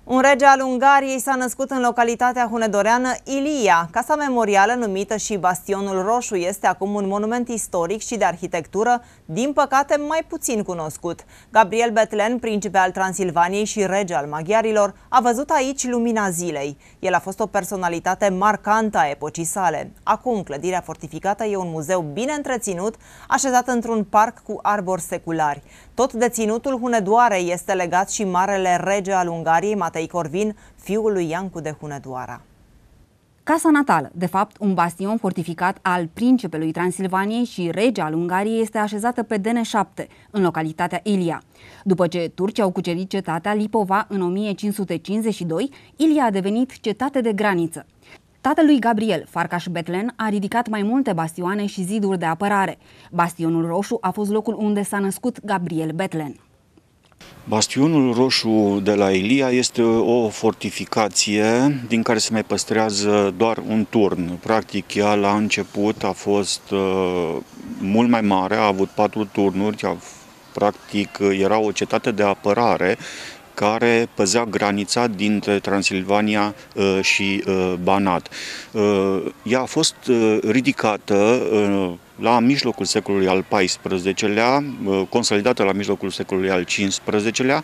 Un rege al Ungariei s-a născut în localitatea hunedoreană Ilia. Casa memorială, numită și Bastionul Roșu, este acum un monument istoric și de arhitectură, din păcate mai puțin cunoscut. Gabriel Bethlen, principe al Transilvaniei și rege al maghiarilor, a văzut aici lumina zilei. El a fost o personalitate marcantă a epocii sale. Acum, clădirea fortificată e un muzeu bine întreținut, așezat într-un parc cu arbori seculari. Tot de ținutul Hunedoarei este legat și marele rege al Ungariei, Matei Corvin, fiul lui Iancu de Hunedoara. Casa natală, de fapt un bastion fortificat al principelui Transilvaniei și rege al Ungariei, este așezată pe DN7, în localitatea Ilia. După ce turcii au cucerit cetatea Lipova în 1552, Ilia a devenit cetate de graniță. Tatălui Gabriel, Farkas Bethlen, a ridicat mai multe bastioane și ziduri de apărare. Bastionul Roșu a fost locul unde s-a născut Gabriel Bethlen. Bastionul Roșu de la Ilia este o fortificație din care se mai păstrează doar un turn. Practic, ea la început a fost mult mai mare, a avut 4 turnuri, practic era o cetate de apărare care păzea granița dintre Transilvania și Banat. Ea a fost ridicată la mijlocul secolului al XIV-lea, consolidată la mijlocul secolului al XV-lea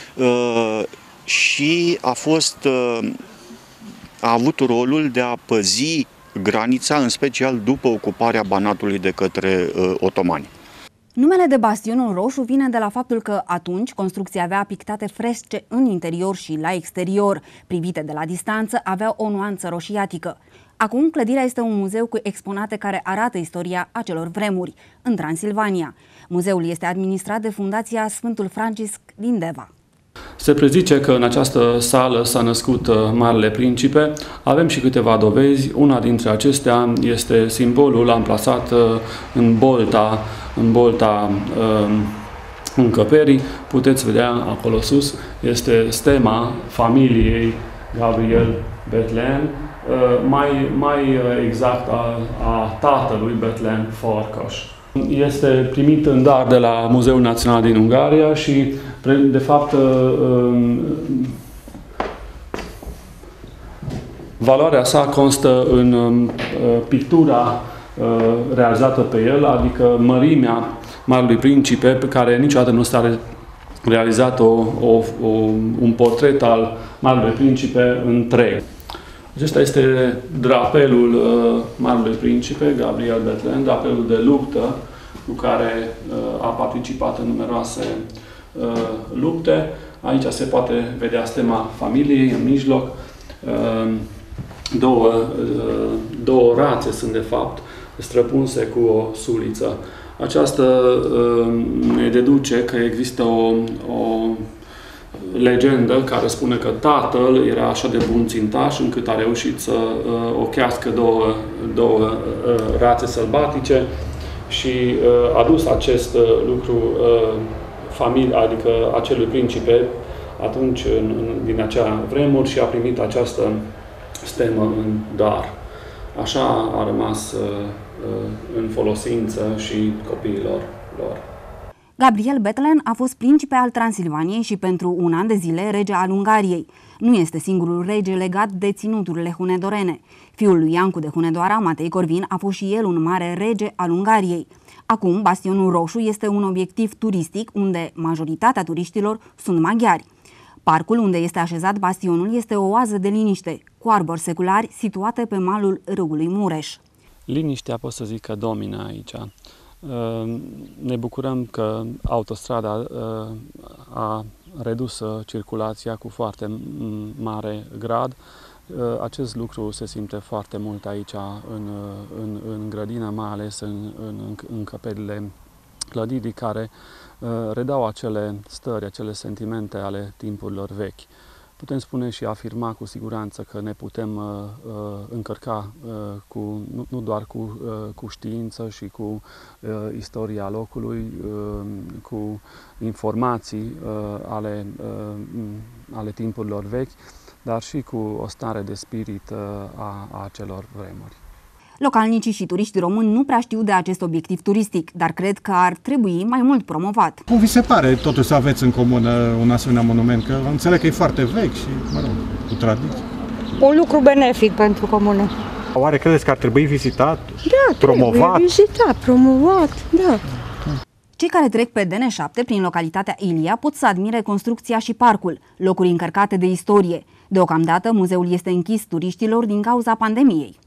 și a avut rolul de a păzi granița, în special după ocuparea Banatului de către otomani. Numele de Bastionul Roșu vine de la faptul că atunci construcția avea pictate fresce în interior și la exterior. Privite de la distanță, avea o nuanță roșiatică. Acum, clădirea este un muzeu cu exponate care arată istoria acelor vremuri, în Transilvania. Muzeul este administrat de Fundația Sfântul Francisc din Deva. Se prezice că în această sală s-a născut Marele Principe. Avem și câteva dovezi. Una dintre acestea este simbolul amplasat în bolta încăperii. Puteți vedea acolo sus, este stema familiei Gabriel Bethlen, mai exact a tatălui Bethlen Farkas. Este primit în dar de la Muzeul Național din Ungaria și, de fapt, valoarea sa constă în pictura realizată pe el, adică mărimea Marelui Principe, pe care niciodată nu s-a realizat un portret al Marelui Principe întreg. Acesta este drapelul Marelui Principe, Gabriel Bethlen, drapelul de luptă cu care a participat în numeroase lupte. Aici se poate vedea stema familiei în mijloc. Două rațe sunt, de fapt, străpunse cu o suliță. Aceasta ne deduce că există o legendă care spune că tatăl era așa de bun țintaș încât a reușit să ochească două rațe sălbatice și a dus acest lucru adică acelui principe atunci din acea vremuri și a primit această stemă în dar. Așa a rămas în folosință și copiilor lor. Gabriel Bethlen a fost principe al Transilvaniei și pentru un an de zile rege al Ungariei. Nu este singurul rege legat de ținuturile hunedorene. Fiul lui Iancu de Hunedoara, Matei Corvin, a fost și el un mare rege al Ungariei. Acum, Bastionul Roșu este un obiectiv turistic unde majoritatea turiștilor sunt maghiari. Parcul unde este așezat bastionul este o oază de liniște, cu arbori seculari situate pe malul râului Mureș. Liniștea, pot să zic, că domină aici. Ne bucurăm că autostrada a redus circulația cu foarte mare grad. Acest lucru se simte foarte mult aici în grădină, mai ales în încăperile clădirii care redau acele stări, acele sentimente ale timpurilor vechi. Putem spune și afirma cu siguranță că ne putem încărca nu doar cu știință și cu istoria locului, cu informații ale timpurilor vechi, dar și cu o stare de spirit a acelor vremuri. Localnicii și turiștii români nu prea știu de acest obiectiv turistic, dar cred că ar trebui mai mult promovat. Cum vi se pare totuși să aveți în comun un asemenea monument? Că înțeleg că e foarte vechi și, mă rog, cu tradiție. Un lucru benefic pentru comună. Oare credeți că ar trebui vizitat, Da, promovat? trebuie vizitat, promovat, da. Cei care trec pe DN7 prin localitatea Ilia pot să admire construcția și parcul, locuri încărcate de istorie. Deocamdată, muzeul este închis turiștilor din cauza pandemiei.